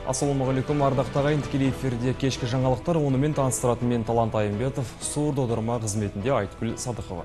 Ассалаумағалейкум, ардақты ағайын, тікелей эфирде кешкі жаңалықтар, онымен таныстыратын мен Талант Айымбетов, сурдо аударма қызметінде Айтгүл Садықова.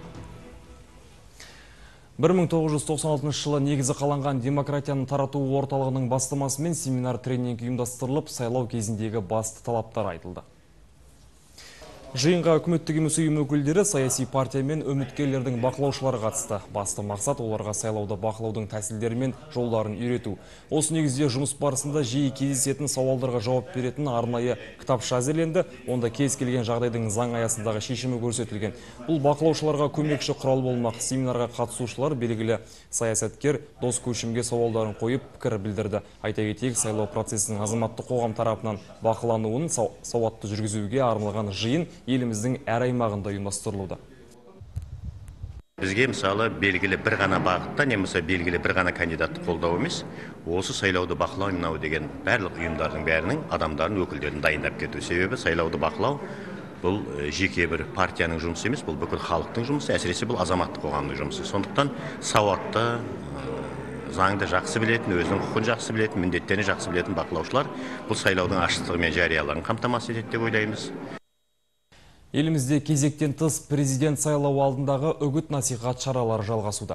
1996 жылы негізі қаланған демократияны тарату орталығының бастамасымен семинар тренинг ұйымдастырылып, сайлау кезіндегі басты талаптар айтылды. Жиынға үкіметтік емес ұйым өкілдері, саяси партия мен үміткерлердің бақылаушылары қатысты. Басты мақсат оларға сайлауды бақылаудың тәсілдері мен жолдарын үйрету. Осы негізде жұмыс барысында жиі кездесетін сауалдарға жауап беретін арнайы кітапша әзірленді. Онда кез келген жағдайдың заң аясындағы шешімі көрсетілген. Бұл бақылаушыларға көмекші құрал болмақ. Семинарға қатысушылар белгілі саясаткер Дос Көшімге сауалдарын қойып пікір білдірді. Айта кетейік, сайлау процесінің азаматтық қоғам тарапынан бақылануын сауатты жүргізуге арналған жиын еліміздің әр аймағында ұйымдастырылуда. Бізге мысалы белгілі бір ғана бағытта, немесе белгілі бір ғана кандидатты қолдау емес, осы сайлауды бақылау мынау деген барлық ұйымдардың бәрінің адамдарын өкілдерін дайындап кету. Себебі сайлауды бақылау бұл жеке бір партияның жұмысы емес, бұл бүкіл халықтың жұмысы, әсіресе бұл азаматтық қоғамның жұмысы. Сондықтан сауатты, заңды жақсы білетін, өзінің құқын жақсы білетін, міндеттерін жақсы білетін бақылаушылар бұл сайлаудың ашықтығы мен жариялығын қамтамасыз етеді деп ойлаймыз. Елімізде кезектен тыс президент сайлауы алдындағы үгіт-насихат шаралары жалғасуда.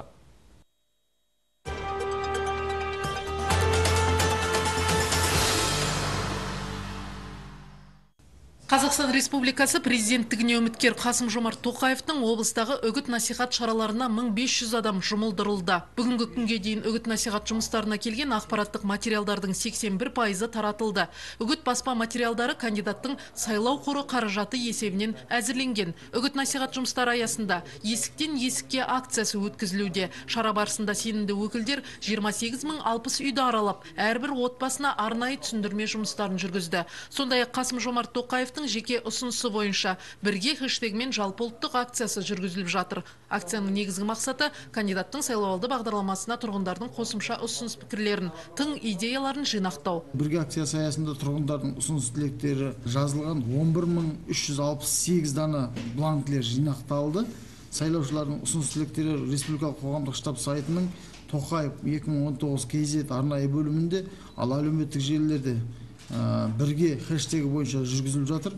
Қазақстан Республикасы президенттігіне үміткер Қасым-Жомарт Тоқаевтың облыстағы үгіт-насихат шараларына 1500 адам жұмылдырылды. Бүгінгі күнге дейін үгіт-насихат жұмыстарына келген ақпараттық материалдардың 81% таратылды. Үгіт баспа материалдары кандидаттың сайлау қоры қаражаты есебінен әзірленген. Үгіт-насихат жұмыстары аясында есіктен есікке акциясы өткізілуде. Шара барысында сенімді өкілдер 28.060 үйді аралап, әрбір отбасына арнайы түсіндірме жұмыстарын жүргізді. Сондай-ақ Қасым-Жомарт Тоқаевтың жеке ұсынысы бойынша бірге хэштегімен жалпыұлттық акциясы жүргізіліп жатыр. Акцияның негізгі мақсаты кандидаттың сайлауалды бағдарламасына тұрғындардың қосымша ұсыныс пікірлерін, тың идеяларын жинақтау. Бірге акциясы аясында тұрғындардың ұсыныс тілектері жазылған 11368 дана бланкілер жинақталды. Сайлаушылардың ұсыныс тілектері Республикалық қоғамдық штаб сайтының Тоқаев 2019 KZ арнайы бөлімінде, ал әлеуметтік желілерде бірге хэштегі бойынша жүргізіліп жатыр.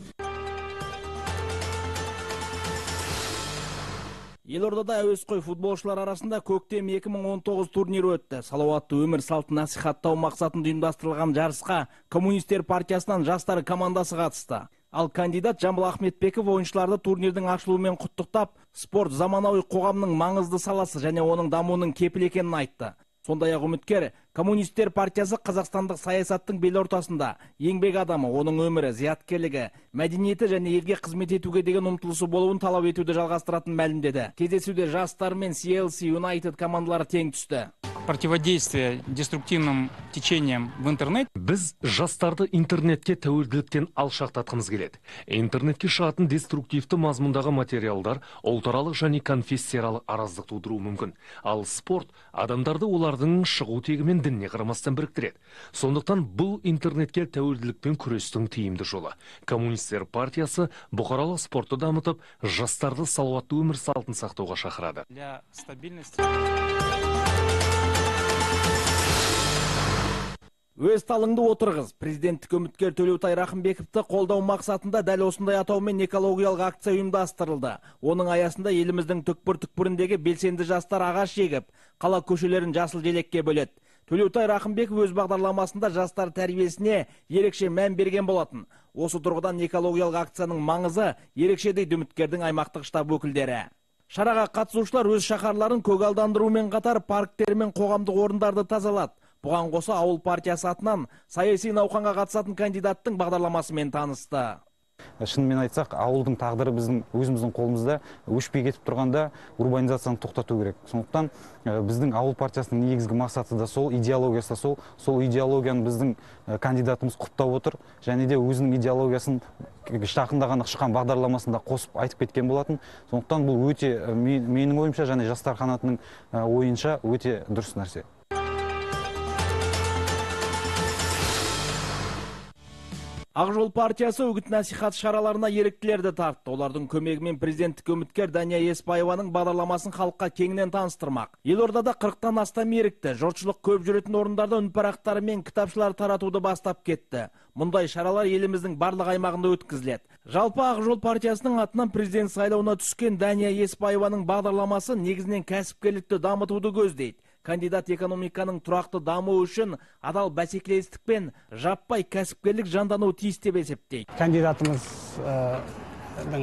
Елордада әуесқой футболшылар арасында көктем 2019 турнирі өтті. Салауатты өмір салтын насихаттау мақсатында ұйымдастырылған жарысқа Коммунистер партиясынан жастар командасы қатысты. Ал кандидат Жамбыл Ахметбеков ойыншыларды турнирдің ашылуымен құттықтап, спорт заманауи қоғамның маңызды саласы және оның дамуының кепілі екенін айтты. Сондай-ақ үміткер Коммунистер партиясы қазақстандық саясаттың бел ортасында еңбек адамы, оның өмірі, зияткерлігі, мәдениеті және елге қызмет етуге деген ұмтылысы болуын талап етуді жалғастыратын мәлімдеді. Кездесуде жастар мен CLC United командалары тең түсті. Противодействие деструктивным течениям в интернет. Біз жастарды интернетке тәуелділіктен алшақтатқымыз келеді. Интернетке шығатын деструктивті мазмұндағы материалдар ұлтаралық және конфессияаралық араздық тудыруы мүмкін. Ал спорт адамдарды олардың шығу тегімен дініне қарамастан біріктіреді. Сондықтан бұл интернетке тәуелділікпен күрестің тиімді жолы. Коммунистер партиясы бұқаралық спортты дамытып, жастарды салауатты өмір салтын сақтауға шақырады. Для стабильности. Өз талыңды отырғыз. Президенттік үміткер Төлеутай Рахымбековті қолдау мақсатында дәл осындай атаумен экологиялық акция ұйымдастырылды. Оның аясында еліміздің түкпір-түкпіріндегі белсенді жастар ағаш егіп, қала көшелерін жасыл желекке бөледі. Төлеутай Рахымбеков өз бағдарламасында жастар тәрбиесіне ерекше мән берген болатын. Осы тұрғыдан экологиялық акцияның маңызы ерекше дейді үміткердің аймақтық штаб өкілдері. Шараға қатысушылар өз шаһарларын көгалдандырумен қатар парктер мен қоғамдық орындарды тазалады. Бұған қоса ауыл партиясы атынан саяси науқанға қатысатын кандидаттың бағдарламасымен танысты. Шынымен айтсақ, ауылдың тағдыры біздің өзіміздің қолымызда, өшпей кетіп тұрғанда урбанизацияны тоқтату керек. Сондықтан біздің ауыл партиясының негізгі мақсаты да сол, идеологиясы да сол идеологияны біздің кандидатымыз құптап отыр, және де өзінің идеологиясын жақында ғана шыққан бағдарламасында қосып айтып кеткен болатын. Сондықтан бұл өте менің ойымша және жастар қанатының ойынша өте дұрыс нәрсе. Ақ жол партиясы үгіт-насихат шараларына еріктілерді тартты. Олардың көмегімен президенттік үміткер Дания Еспаеваның бағдарламасын халыққа кеңінен таныстырмақ. Елордада 40-тан астам ерікті жұртшылық көп жүретін орындарда үнпарақтары мен кітапшылар таратуды бастап кетті. Мұндай шаралар еліміздің барлық аймағында өткізіледі. Жалпы Ақ жол партиясының атынан президент сайлауына түскен Дания Еспаеваның бағдарламасы негізінен кәсіпкерлікті дамытуды көздейді. Кандидат экономиканың тұрақты дамуы үшін адал бәсекелестік пен жаппай кәсіпкерлік жандануы тиіс деп есептейді. Кандидатымыздың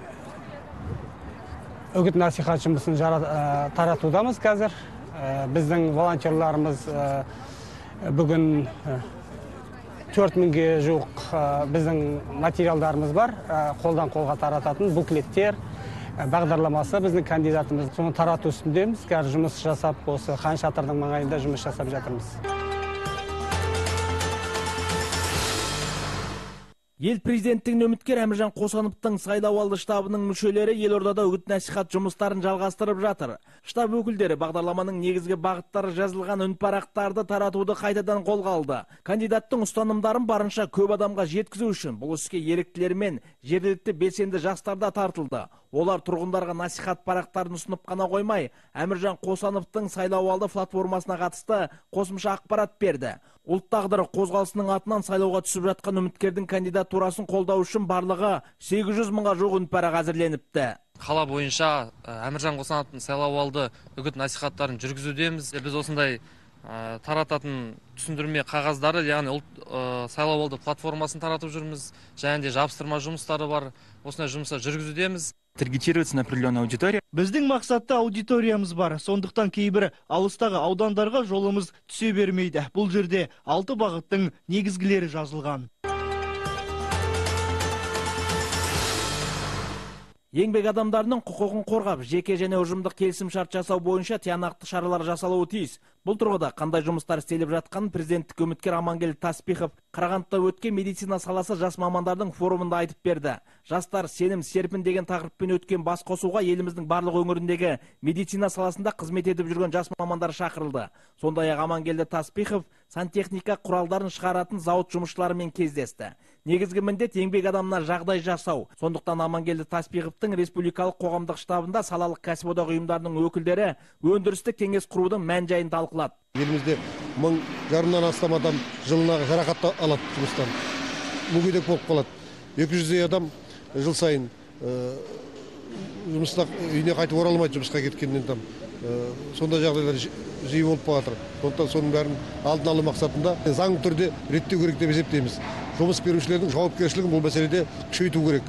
үгіт-насихат жұмысын таратудамыз қазір. Біздің волонтерларымыз бүгін 4000-ге жуық біздің материалдарымыз бар. Қолдан қолға тарататын буклеттер, бағдарламасы біздің кандидатымыз. Соны тарату үстіндеміз. Қазір жұмыс жасап, осы Хан Шатырдың маңайында жұмыс жасап жатырмыз. Ел президенттігіне үміткер Әміржан Қосановтың сайлауалды штабының мүшелері елордада үгіт-насихат жұмыстарын жалғастырып жатыр. Штаб өкілдері бағдарламаның негізгі бағыттары жазылған үнпарақтарды таратуды қайтадан қолға алды. Кандидаттың ұстанымдарын барынша көп адамға жеткізу үшін бұл іске еріктілер мен жергілікті белсенді жастар да тартылды. Олар тұрғындарға насихат парақтарын ұсынып қана қоймай, Әміржан Қосановтың сайлауалды платформасына қатысты қосымша ақпарат берді. Ұлт тағдыры қозғалысының атынан сайлауға түсіп жатқан үміткердің кандидатурасын қолдау үшін барлығы 800 мыңға жуық үнпарақ әзірленіпті. Қала бойынша Әміржан Қосановтың сайлауалды үгіт-насихаттарын жүргізудеміз. Біз осындай тарататын түсіндірме қағаздары, яғни сайлауалды платформасын таратып жүрміз. Және де жабыстырма жұмыстары бар. Осындай жұмыстар жүргізудеміз. Таргетируется на определенную аудиторию. Біздің мақсатта аудиториямыз бар. Сондықтан кейбір алыстағы аудандарға жолымыз түсе бермейді. Бұл жерде 6 бағыттың негізгілері жазылған. Еңбек адамдарының құқығын қорғап, жеке және ұжымдық келісім шарт жасау бойынша тиянақты шаралар жасалуы тиіс. Бұл тұрғыда қандай жұмыстар істеліп жатқанын президенттік үміткер Амангелді Таспихов Қарағандыда өткен медицина саласы жас мамандардың форумында айтып берді. Жастар сенім серпін деген тақырыппен өткен басқосуға еліміздің барлық өңіріндегі медицина саласында қызмет етіп жүрген жас мамандар шақырылды. Сондай-ақ Амангелді Таспихов сантехника құралдарын шығаратын зауыт жұмысшыларымен кездесті. Негізгі міндет еңбек адамына жағдай жасау. Сондықтан Амангелді Таспиховтың республикалық қоғамдық штабында салалық кәсіподақ ұйымдарының өкілдері өндірістік кеңес құрудың мән-жайын талқылады. Елімізде 1000-жарымнан астам адам жылына жарақат алады жұмыстан. Мүгедек болып қалады. 200 адам жыл сайын жұмысына үйіне қайтып оралмайды жұмысқа кеткеннен там. Сондай жағдайлар жиі болып жатыр. Сондықтан соның бәрін алдын алу мақсатында заң түрде реттеу керек деп есептейміз. Жұмыс берушілердің жауапкершілігін бұл мәселеде күшейту керек.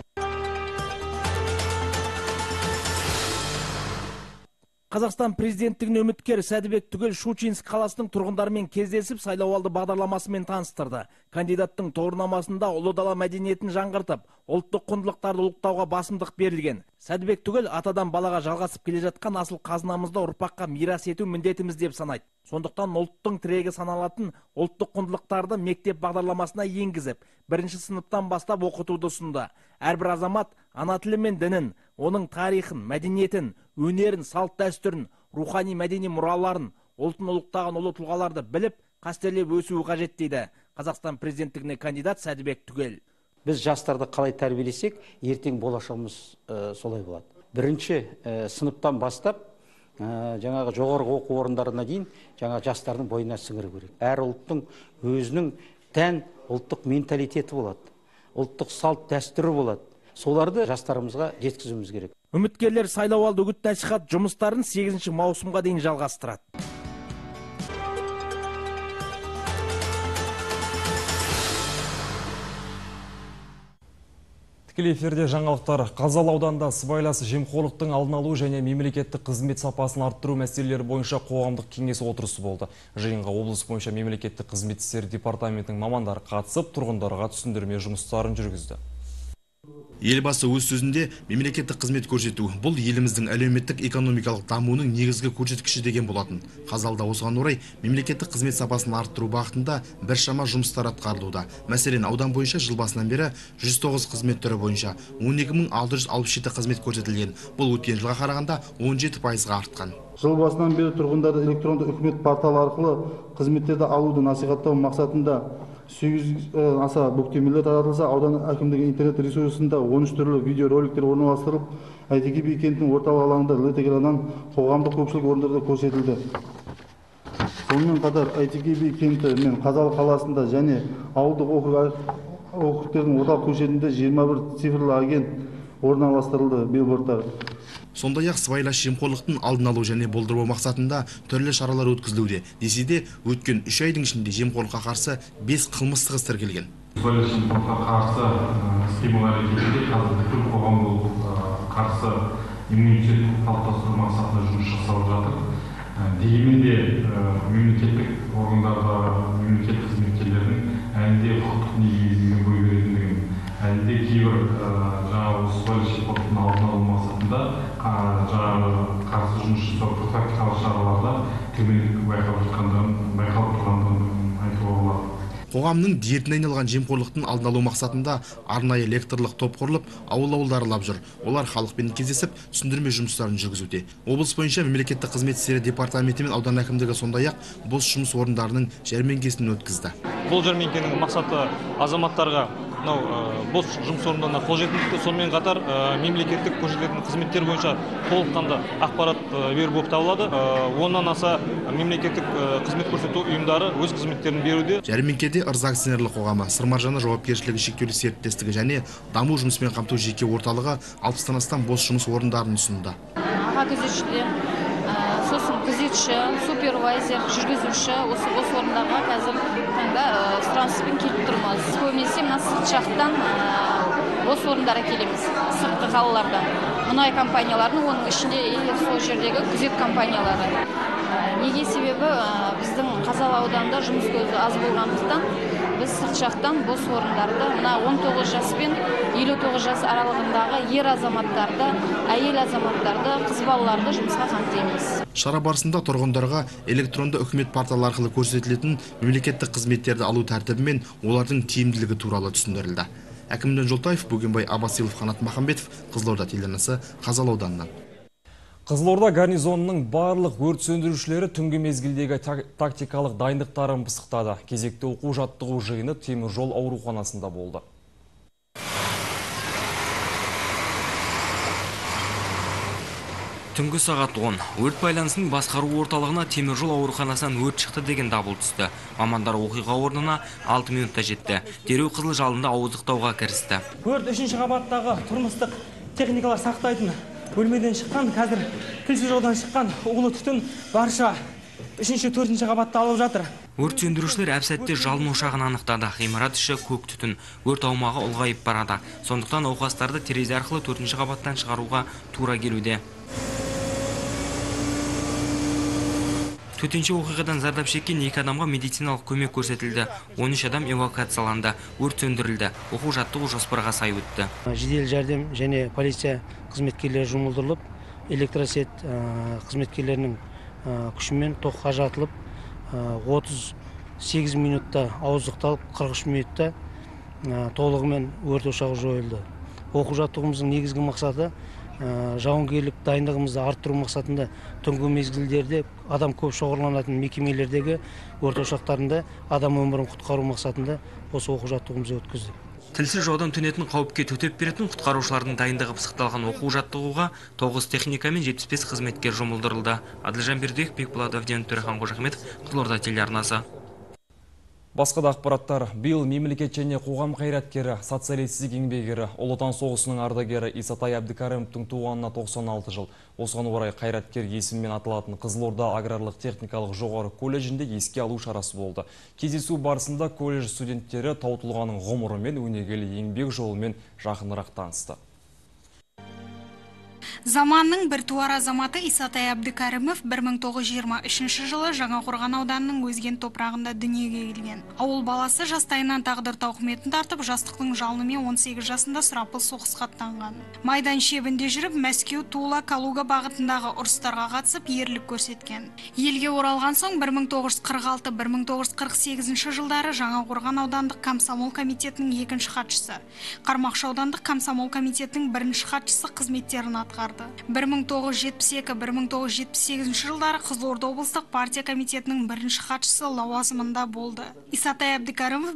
Қазақстан президенттігіне үміткер Сәдібек Түгел Щучинск қаласының тұрғындарымен кездесіп, сайлауалды бағдарламасымен таныстырды. Кандидаттың тұғырнамасында ұлы дала мәдениетін жаңғыртып, ұлттық құндылықтарды ұлықтауға басымдық берілген. Сәдібек Түгел атадан балаға жалғасып келе жатқан асыл қазынамызды ұрпаққа мирас ету міндетіміз деп санайды. Сондықтан ұлттың тірегі саналатын ұлттық құндылықтарды мектеп бағдарламасына енгізіп, 1-ші сыныптан бастап оқытуды ұсынды. Әрбір азамат ана тілі мен дінін, оның тарихын, мәдениетін, өнерін, салт дәстүрін, рухани мәдени мұраларын, ұлтын ұлықтаған ұлы тұлғаларды біліп, қастерлеп өсуі қажет дейді Қазақстан президенттігіне кандидат Сәдібек Түгел. Біз жастарды қалай тәрбиелесек, ертең болашағымыз солай болады. 1-ші сыныптан бастап, жаңағы жоғарғы оқу орындарына дейін жаңа жастардың бойына сіңіру керек. Әр ұлттың өзінің тән ұлттық менталитеті болады. Ұлттық салт дәстүрі болады. Соларды жастарымызға жеткізуіміз керек. Үміткерлер сайлауалды үгіт-насихат жұмыстарын 8 маусымға дейін жалғастырады. Тікелей эфирде жаңалықтар. Қазалы ауданында сыбайлас жемқорлықтың алдын алу және мемлекеттік қызмет сапасын арттыру мәселелері бойынша қоғамдық кеңес отырысы болды. Жиынға облыс бойынша мемлекеттік қызмет істері департаментінің мамандары қатысып, тұрғындарға түсіндірме жұмыстарын жүргізді. Елбасы өз сөзінде мемлекеттік қызмет көрсету бұл еліміздің әлеуметтік экономикалық дамуының негізгі көрсеткіші деген болатын. Қазалда осыған орай мемлекеттік қызмет сапасын арттыру бағытында біршама жұмыстар атқарылуда. Мәселен, аудан бойынша жыл басынан бері 109 қызмет түрі бойынша 12667 қызмет көрсетілген. Бұл өткен жылға қарағанда 17%-ға артқан. Жыл басынан бері тұрғындарды электронды үкімет порталы арқылы қызметтерді алуды насихаттау мақсатында 800 аса бүктемелер таратылса, аудан әкімдігі интернет ресурсында 13 түрлі видеороликтер орналастырылып, Әйтеке би кентінің орталық алаңында ЛТГ-дан қоғамдық көпшілік орындарда көрсетілді. Сонымен қатар Әйтеке би кенті мен Қазалы қаласында және ауылдық округтердің орталық көшетінде 21 цифрлы агент орналастырылды билбордтар. Сондай-ақ сыбайлас жемқорлықтың алдын алу және болдырмау мақсатында түрлі шаралар өткізілуде. Десе де, өткен 3 айдың ішінде жемқорлыққа қарсы 5 қылмыстық іс тіркелген. Сыбайлас жемқорлыққа қарсы іс-қимыл әрекетінде қазір бүкіл қоғам болып қарсы иммунитет қалыптастыру мақсатында жұмыс жасалып жатыр. Дегенмен де мемлекеттік органдардағы мемлекет қызметкерлерінің әлі де құқықтық негіздемеге бой беретіндігін, әлі де кейбір жаңағы сыбайлас жемқорлықтың алдын алу мақсатында жаңағы қарсы жұмыс жасау профилактикалық шараларда төмендік байқалып тұрғандығын айтуға болады. Қоғамның дертіне айналған жемқорлықтың алдын алу мақсатында арнайы лекторлық топ құрылып, ауыл-ауылды аралап жүр. Олар халықпен кездесіп, түсіндірме жұмыстарын жүргізуде. Облыс бойынша мемлекеттік қызмет істері департаменті мен аудан әкімдігі сондай-ақ бос жұмыс орындарының жәрмеңкесін өткізді. Бұл жәрмеңкенің мақсаты азаматтарға бос жұмыс орындарына қолжетімділікті, сонымен қатар мемлекеттік көрсетілетін қызметтер бойынша толыққанды ақпарат беру болып табылады. Оннан аса мемлекеттік қызмет көрсету ұйымдары өз қызметтерін беруде. Жәрмеңкеде Ырза акционерлік қоғамы, Сырмаржаны жауапкершілігі шектеулі серіктестігі және даму жұмыспен қамту жеке орталығы 60-тан астам бос жұмыс орындарын ұсынды. Аға күзетшілер, сосын күзетші, супервайзер, жүргізуші осы бос орындарға қазір таңда сұраныспен келіп тұрмыз. Көбінесе мына сырт жақтан бос орындар әкелеміз, сыртқы қалалардан. Мұнай компанияларының, оның ішінде сол жердегі күзет компаниялары. Неге себебі біздің Қазалы ауданында жұмыс көзі аз болғандықтан біз сырт жақтан бос орындарды мына 19 жас пен 59 жас аралығындағы ер азаматтарды, әйел азаматтарды, қыз балаларды жұмысқа қамтимыз. Шара барысында тұрғындарға электронды үкімет порталы арқылы көрсетілетін мемлекеттік қызметтерді алу тәртібі мен олардың тиімділігі туралы түсіндірілді. Әкімден Жолтаев, Бөгенбай Абасилов, Қанат Махамбетов, Қызылорда телеарнасы, Қазалы ауданынан. Қызылорда гарнизонының барлық өрт сөндірушілері түнгі мезгілдегі тактикалық дайындықтарын пысықтады. Кезекті оқу жаттығу жиыны Темір жол ауруханасында болды. Түнгі сағат 10. Өрт байланысының басқару орталығына Темір жол ауруханасынан өрт шықты деген дабыл түсті. Мамандар оқиға орнына 6 минутта жетті. Дереу қызыл жалында ауыздықтауға кірісті. Өрт 3-ші қабаттағы тұрмыстық техникалар сақтайтын бөлмеден шыққан, қазір тілсіз жаудан шыққан улы түтін барша 3-ші, 4-ші қабатта алып жатыр. Өрт сөндірушілер әп-сәтте жалын ошағын анықтады. Ғимарат іші көк түтін, өрт аумағы ұлғайып барады. Сондықтан науқастарды терезе арқылы 4-ші қабаттан шығаруға тура келуде. Төтенше оқиғадан зардап шеккен 2 адамға медициналық көмек көрсетілді. 13 адам эвакуацияланды, өрт сөндірілді. Оқу жаттығу жоспарға сай өтті. Жедел жәрдем және полиция қызметкерлері жұмылдырылып, электросет қызметкерлерінің күшімен тоққа жатылып, 38 минутта ауыздықталып, 43 минутта толығымен өрт ошағы жойылды. Оқу жаттығымыздың негізгі мақсаты жауынгерлік дайындығымызды арттыру мақсатында түнгі мезгілдерде адам көп шоғырланатын мекемелердегі өрт ошақтарында адам өмірін құтқару мақсатында осы оқу жаттығымызды өткіздік. Тілсіз жаудан төнетін қауіпке төтеп беретін құтқарушылардың дайындығы пысықталған оқу жаттығуға 9 техника мен 75 қызметкер жұмылдырылды. Адылжан Бердіев, Бекболат Авден, Төрехан Қожахметов, Қызылорда телеарнасы. Басқа да ақпараттар. Биыл мемлекет және қоғам қайраткері, социалистік еңбегері, Ұлы Отан соғысының ардагері Исатай Әбдікәрімовтің туғанына 96 жыл. Осыған орай қайраткер есімімен аталатын Қызылорда аграрлық техникалық жоғары колледжінде еске алу шарасы болды. Кездесу барысында колледж студенттері Тау тұлғаның ғұмыры мен өнегелі еңбек жолымен жақынырақ танысты. Заманның бір туар азаматы Исатай Әбдікәрімов 1923 жылы Жаңақорған ауданының Өзген топырағында дүниеге келген. Ауыл баласы жастайынан тағдыр тауқыметін тартып, жастықтың жалынымен 18 жасында сұрапыл соғысқа аттанған. Майдан шебінде жүріп, Мәскеу, Тула, Калуга бағытындағы ұрыстарға қатысып, ерлік көрсеткен. Елге оралған соң 1946-1948 жылдары Жаңақорған аудандық комсомол комитетінің 2-ші хатшысы, Қармақшы аудандық комсомол комитетінің 1-ші хатшысы қызметтерін атқарды. болды. 1972-1978 жылдары Қызылорда облыстық партия комитетінің бірінші хатшысы лауазымында болды. Исатай Әбдікәрімов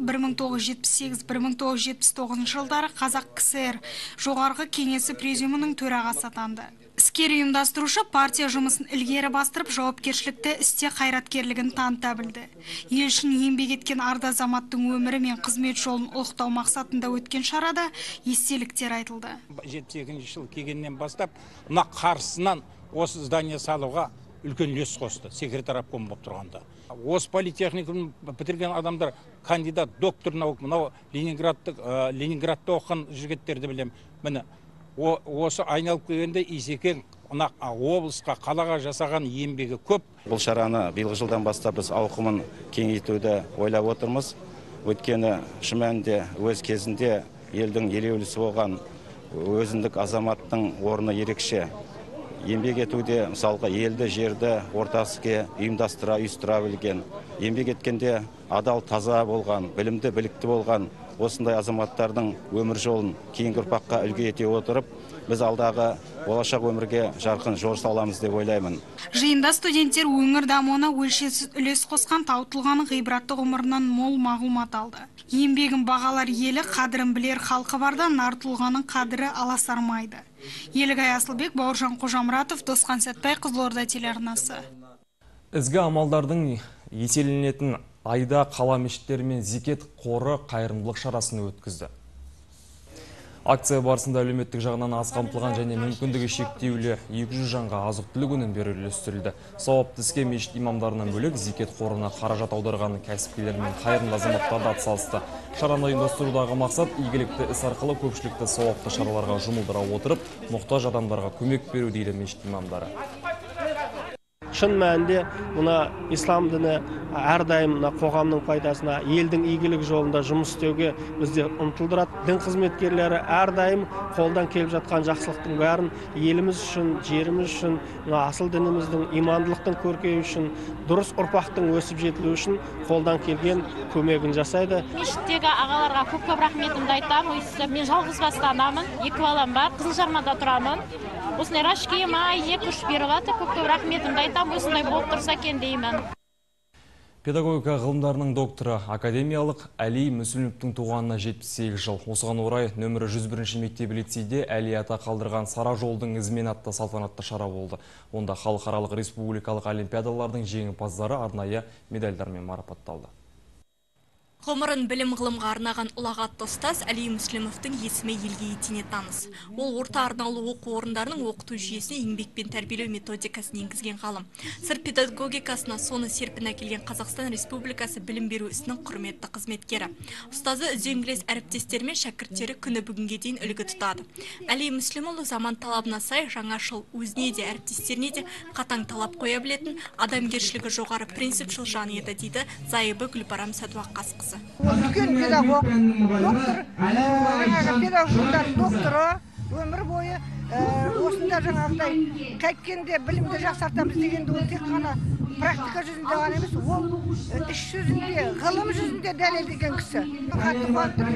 1978-1979 жылдары Қазақ КСР жоғарғы кеңесі президиумының төрағасы атанды. Іскер ұйымдастырушы партия жұмысын ілгері бастырып, жауапкершілікті істе қайраткерлігін таныта білді. Ел үшін еңбек еткен арда азаматтың өмірі мен қызмет жолын ұлықтау мақсатында өткен шарада естеліктер айтылды. 72 жыл келгеннен бастап, мына қарсысынан осы здание салуға үлкен үлес қосты, секретар обком болып тұрғанда. Осы политехниканы бітірген адамдар, кандидат, доктор наук, мынау Ленинградта оқыған жігіттерді білем. Міне, осы айналып келгенде Исекең облысқа, қалаға жасаған еңбегі көп. Бұл шараны биылғы жылдан бастап біз ауқымын кеңейтуді ойлап отырмыз. Өйткені шын мәнінде өз кезінде елдің елеулісі болған өзіндік азаматтың орны ерекше. Еңбек етуде, мысалға, елді, жерді ортасыға ұйымдастыра білген. Еңбек еткенде адал, таза болған, білімді, білікті болған осындай азаматтардың өмір жолын кейінгі ұрпаққа үлгі ете отырып, біз алдағы болашақ өмірге жарқын жол саламыз деп ойлаймын. Жиында студенттер өңір дамуына өлшеусіз үлес қосқан Тау тұлғаның ғибратты ғұмырынан мол мағлұмат алды. Еңбегін бағалар елі, қадірін білер халқы барда нар тұлғаның қадірі аласармайды. Елігай Асылбек, Бауыржан Қожамұратов, Досқан Сәтбай, Қызылорда телеарнасы. Ізгі амалдардың еселенетін айда қала мешіттері мен зекет қоры қайырымдылық шарасын өткізді. Акция барысында әлеуметтік жағынан аз қамтылған және мүмкіндігі шектеулі 200 жанға азық-түлік өнімдері үлестірілді. Сауапты іске мешіт имамдарынан бөлек зекет қорына қаражат аударған кәсіпкерлер мен қайырымды азаматтар да атсалысты. Шараны ұйымдастырудағы мақсат игілікті іс арқылы көпшілікті сауапты шараларға жұмылдыра отырып, мұқтаж адамдарға көмек беру дейді мешіт имамдары. Шын мәнінде мына ислам діні әрдайым қоғамның пайдасына, елдің игілік жолында жұмыс істеуге бізде ұмтылдырады. Дін қызметкерлері әрдайым қолдан келіп жатқан жақсылықтың бәрін еліміз үшін, жеріміз үшін, асыл дініміздің, имандылықтың көркеюі үшін, дұрыс ұрпақтың өсіп жетілуі үшін қолдан келген көмегін жасайды. Мешіттегі ағаларға көп рахметімді айтамын. Мен жалғызбасты анамын, 2 балам бар, Қызылжармада тұрамын. Осындай рашки майы күш беріп жатыр, көп рахметімді айтамын, осындай болып тұрса екен деймін. Педагогика ғылымдарының докторы, академиялық Әли Мүсілімовтің туғанына 78 жыл. Осыған орай нөмірі 101 мектеп лицейде Әли ата қалдырған Сара жолдың ізімен атты салтанатты шара болды. Онда халықаралық республикалық олимпиадалардың жеңімпаздары арнайы медальдармен марапатталды. Ғұмырын білім ғылымға арнаған ұлағатты ұстаз Әли Мүсілімовтің есімі елге етене таныс. Ол орта арнаулы оқу орындарының оқыту жүйесіне еңбекпен тәрбиелеу методикасын енгізген ғалым. Сыр педагогикасына соны серпін әкелген Қазақстан Республикасы білім беру ісінің құрметті қызметкері. Ұстазы үзеңгілес әріптестері мен шәкірттері күні бүгінге дейін үлгі тұтады. Әли Мүсілімұлы заман талабына сай жаңашыл, өзіне де әріптестеріне де қатаң талап қоя білетін, адамгершілігі жоғары принципшіл жан еді дейді зайыбы Гүлбарам Сәдуақасқызы. Үлкен педагог, доктор, педагогтар докторы, өмір бойы осында жаңағыдай қайткенде білімді жақсартамыз дегенде ол тек қана практика жүзінде ғана емес, ол іс жүзінде, ғылым жүзінде дәлелдеген кісі. Қатты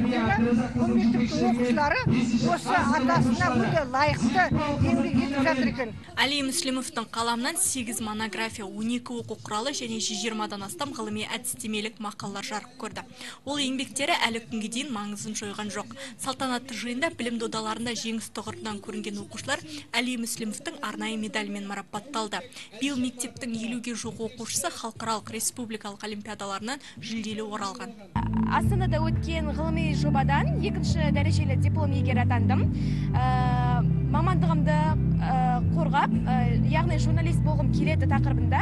бұл мектептің оқушылары осы атасына өте лайықты еңбек етіп жатыр екен. Әли Мүсілімовтің қаламынан 8 монография, 12 оқу құралы және 120-дан астам ғылыми әдістемелік мақалалар жарық көрді. Ол еңбектері әлі күнге дейін маңызын жойған жоқ. Салтанатты жиында білім додаларында жеңіс тұғырынан көрінген оқушылар Әли Мүсілімовтің арнайы медальмен марапатталды. Биыл мектептің 50-ге жуық оқушысы халықаралық республикалық олимпиадаларынан жүлделі оралған. Астанада өткен ғылыми жобадан 2-ші дәрежелі диплом иегері атандым. Мамандығымды қорғап, яғни журналист болғым келеді тақырыбында.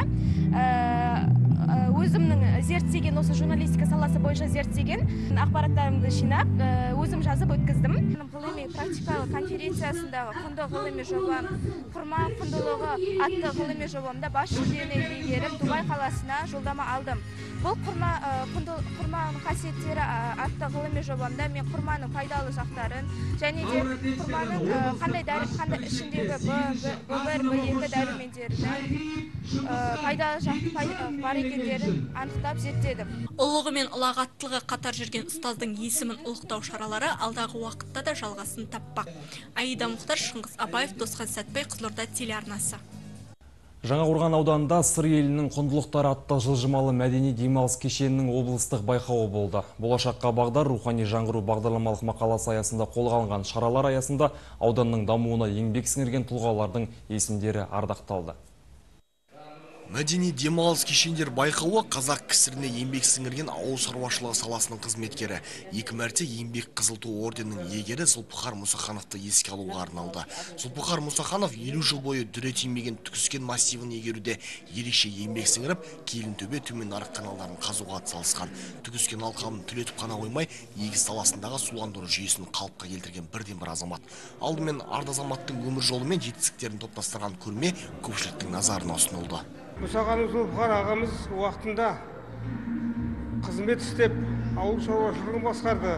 Өзімнің зерттеген, осы журналистика саласы бойынша зерттеген ақпараттарымды жинап, өзім жазып өткіздім. Ғылыми практикалық конференциясындағы құнды ғылыми жобам, құрма құндылығы атты ғылыми жобамда бас жүлдені иегеріп, Дубай қаласына жолдама алдым. Бұл құрманың қасиеттері атты ғылыми жобамда мен құрманың пайдалы жақтарын және де құрманың қандай ішіндегі B1, B2 дәрумендерінің пайдалы жағы бар екендігін ерекшеліктерін анықтап зерттедім. Ұлығы мен ұлағаттылығы қатар жүрген ұстаздың есімін ұлықтау шаралары алдағы уақытта да жалғасын таппақ. Аида Мұхтар, Шыңғыс Абаев, Досқан Сәтбай, Қызылорда телеарнасы. Жаңақорған ауданында Сыр елінің құндылықтары атты жылжымалы мәдени демалыс кешенінің облыстық байқауы болды. Болашаққа бағдар рухани жаңғыру бағдарламалық мақаласы аясында қолға алынған шаралар аясында ауданның дамуына еңбек сіңірген тұлғалардың есімдері ардақталды. Мәдени демалыс кешендер байқауы қазақ кср-іне еңбек сіңірген ауыл шаруашылығы саласының қызметкері, 2 мәрте еңбек қызыл ту орденінің иегері Зұлпықар Мұсахановты еске алуға арналды. Зұлпықар Мұсаханов 50 жыл бойы дүре тимеген Түкіскен массивін егеруде ерекше еңбек сіңіріп, Келінтөбе төмен арық каналдарын қазуға атсалысқан. Түкіскен алқабын түлетіп қана қоймай, егіс саласындағы суландыру жүйесін қалыпқа келтірген бірден бір азамат. Алдымен арда азаматтың өмір жолы мен жетістіктерін топтастырған көрме көпшіліктің назарына ұсынылды. Мұсағанов Зұлпықар ағамыз уақытында қызмет істеп, ауыл шаруашылығын басқарды.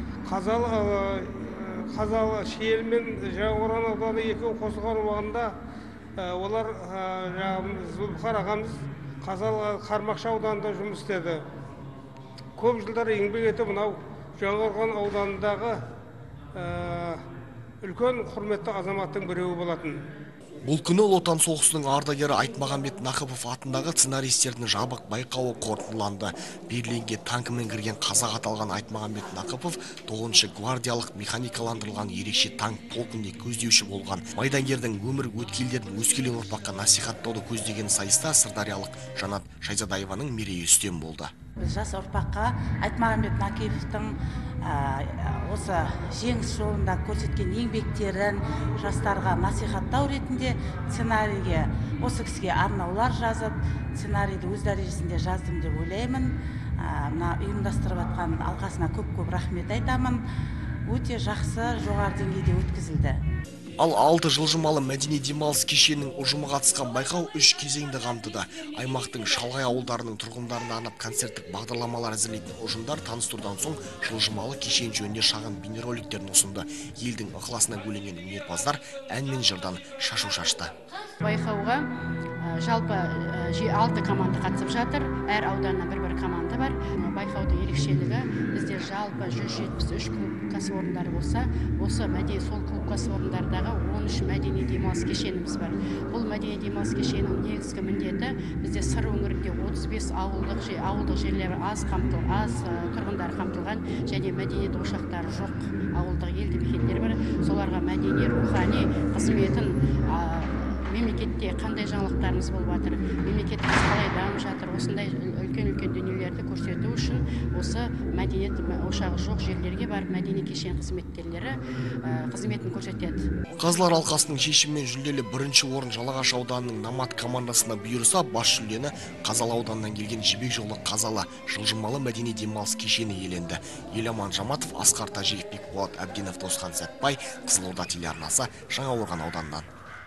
Қазалы Шиел мен Жаңақорған ауданы екеуі қосылған уақытында олар Зұлпықар ағамыз Қазалы Қармақшы ауданында жұмыс істеді. Көп жылдар еңбек етіп, мынау Жаңақорған ауданындағы үлкен құрметті азаматтың біреуі болатын. Бұл күні Ұлы Отан соғысының ардагері Айтмағамбет Нақыпов атындағы сценаристердің жабық байқауы қорытындыланды. Берлинге танкімен кірген қазақ аталған Айтмағамбет Нақыпов 9-шы гвардиялық механикаландырылған ерекше танк полкінде көздеуші болған. Майдангердің өмір өткелдерін өскелең ұрпаққа насихаттауды көздеген сайыста сырдариялық Жанат Шайзадаеваның мерейі үстем болды. Жас ұрпаққа Айтмағамбет Нақыповтың осы жеңіс жолында көрсеткен еңбектерін жастарға насихаттау ретінде сценарийге осы кісіге арнаулар жазып, сценарийді өз дәрежесінде жаздым деп ойлаймын. Мына ұйымдастырып жатқан алқасына көп рахмет айтамын. Өте жақсы, жоғары деңгейде өткізілді. Ал 6 жылжымалы мәдени демалыс кешенінің ұжымы қатысқан байқау 3 кезеңді қамтыды. Аймақтың шалғай ауылдарының тұрғындарына арнап концерттік бағдарламалар әзірлейтін ұжымдар таныстырдан соң жылжымалы кешен жөнінде шағын бейнероликтерін ұсынды. Елдің ықыласына бөленген өнерпаздар ән мен жырдан шашу шашты. Байқауға жалпы 6 команда қатысып жатыр. Әр ауданнан бір команда бар. Байқаудың ерекшелігі бізде жалпы 173 клуб кәсіпорындары болса, осы сол клуб кәсіпорындардағы 13 мәдени демалыс кешеніміз бар. Бұл мәдени демалыс кешенінің негізгі міндеті бізде Сыр өңірінде 35 ауылдық жерлер аз тұрғындар қамтылған және мәдениет ошақтары жоқ ауылдық елді мекендер бар. Соларға мәдени рухани қызметін мемлекетте қандай жаңалықтарымыз болып жатыр, мемлекетіміз қалай дамып жатыр, осындай үлкен дүниелерді көрсету үшін осы мәдениет ошағы жоқ жерлерге барып мәдени кешен қызметкерлері қызметін көрсетеді. Қазылар алқасының шешімімен жүлделі 1-ші орын Жалағаш ауданының Намат командасына бұйырса, бас жүлдені Қазалы ауданынан келген Жібек жолы Қазалы жылжымалы мәдени демалыс кешені иеленді. Еламан Жаматов, Асқар Тажиев, Бекболат Әбденов, Досқан Сәтбай, Қызылорда телеарнасы, Жаңақорған ауданынан.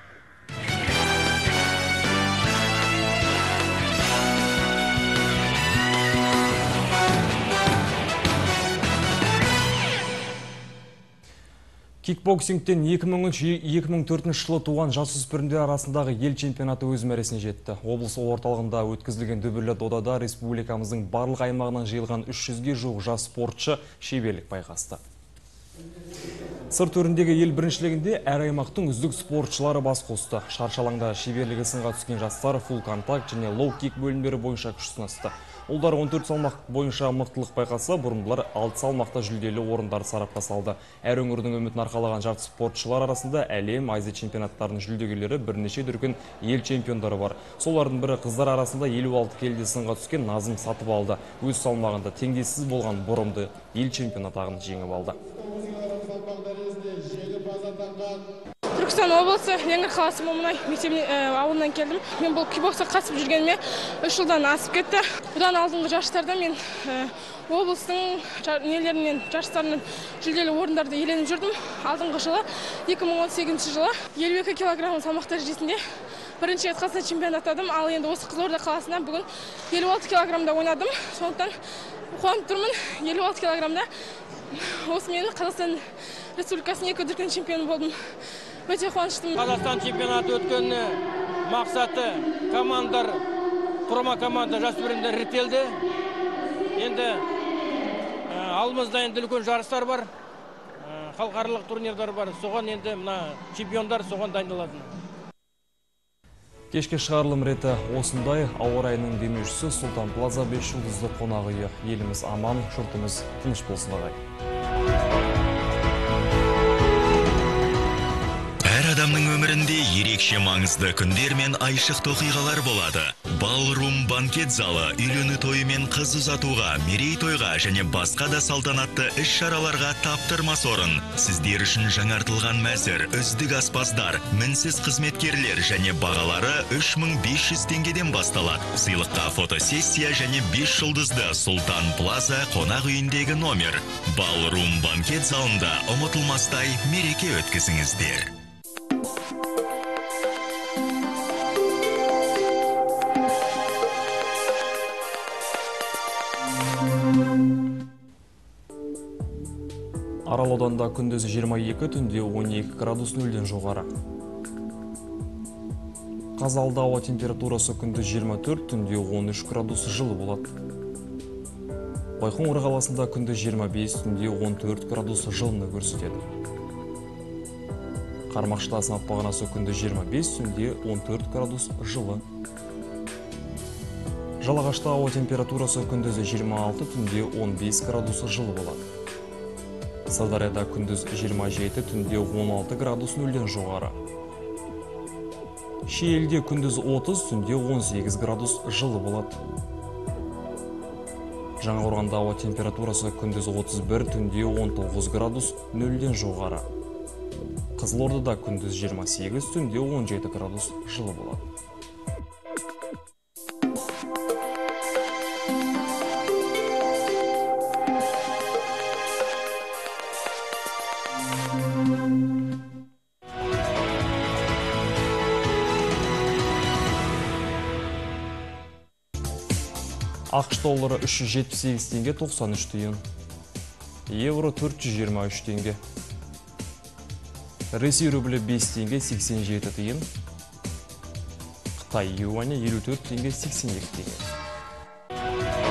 Кикбоксингтен 2003-2004 жылы туған жасөспірімдер арасындағы ел чемпионаты өз мәресіне жетті. Облыс орталығында өткізілген дүбірлі додада республикамыздың барлық аймағынан жиылған 300-ге жуық жас спортшы шеберлік байқасты. Сыр төріндегі ел біріншілігінде әр аймақтың үздік спортшылары бас қосты. Шаршалаңда шеберлігі сынға түскен жастар фулл контакт және лоу-кик бөлімдері бойынша күш сынасты. Ұлдар 14 салмақ бойынша мықтылық байқаса, бұрындылар 6 салмақта жүлделі орындар сарапқа салды. Әр өңірдің үмітін арқалаған жарты спортшылар арасында әлем, Азия чемпионаттарының жүлдегерлері бірнеше дүркін ел чемпиондары бар. Солардың бірі қыздар арасында 56 келіде сынға түскен Назым сатып алды. Өз салмағында теңдессіз болған бұрымды ел чемпион атағын жеңіп алды. Түркістан облысы Ленгір қаласы Момынай ауылынан келдім. Мен бұл кикбоксқа қатысып жүргеніме 3 жылдан асып кетті. Бұдан алдыңғы жарыстарда мен облыстың жарыстарынан жүлделі орындарды иеленіп жүрдім. Алдыңғы жылы 2018 жылы 52 килограмм салмақ дәрежесінде бірінші рет Қазақстан чемпион атадым. Ал енді осы Қызылорда қаласында бүгін 56 килограммда ойнадым. Сондықтан қуанып тұрмын. 56 килограммда осы мен Қазақстан Республикасының 2 дүркін чемпионы болдым. Өте қуаныштымын. Қазақстан чемпионаты өткені мақсаты командар құрама команда жасөспірімдер іріктелді. Енді алдымызда енді үлкен жарыстар бар, халықаралық турнирдар бар. Соған енді мына чемпиондар соған дайындалады. Кешке шығарылым реті осындай. Ауа райының демеушісі Сұлтан Плаза 5 жұлдызды қонақ үйі. Еліміз аман, жұртымыз тыныш болсын ағай. Әр адамның өмірінде ерекше маңызды күндер мен айшықты оқиғалар болады. Ballroom банкет залы үйлену тойы мен қыз ұзатуға, мерейтойға және басқа да салтанатты іс-шараларға таптырмас орын. Сіздер үшін жаңартылған мәзір, үздік аспаздар, мінсіз қызметкерлер және бағалары 3500 теңгеден басталады. Сыйлыққа фотосессия және 5 жұлдызды Сұлтан Плаза қонақ үйіндегі номер. Ballroom банкет залында ұмытылмастай мереке өткізіңіздер. Арал ауданында күндіз 22, түнде 12 градус нөлден жоғары. Қазалда ауа температурасы күндіз 24, түнде 13 градус жылы болады. Байқоңыр қаласында күндіз 25, түнде 14 градус жылыны көрсетеді. Қармақшыда сынап бағанасы күндіз 25, түнде 14 градус жылы. Жалағашта ауа температурасы күндіз 26, түнде 15 градус жылы болады. Сырдарияда күндіз 27, түнде 16 градус нөлден жоғары. Шиелде күндіз 30, түнде 18 градус жылы болады. Жаңақорғанда ауа температурасы күндіз 31, түнде 19 градус нөлден жоғары. Қызылордада күндіз 28, түнде 17 градус жылы болады. ақш доллары 378 теңге 93 тиын. Евро 423 теңге. Ресей рублі 5 теңге 87 тиын. Қытай юані 54 теңге 82 теңге.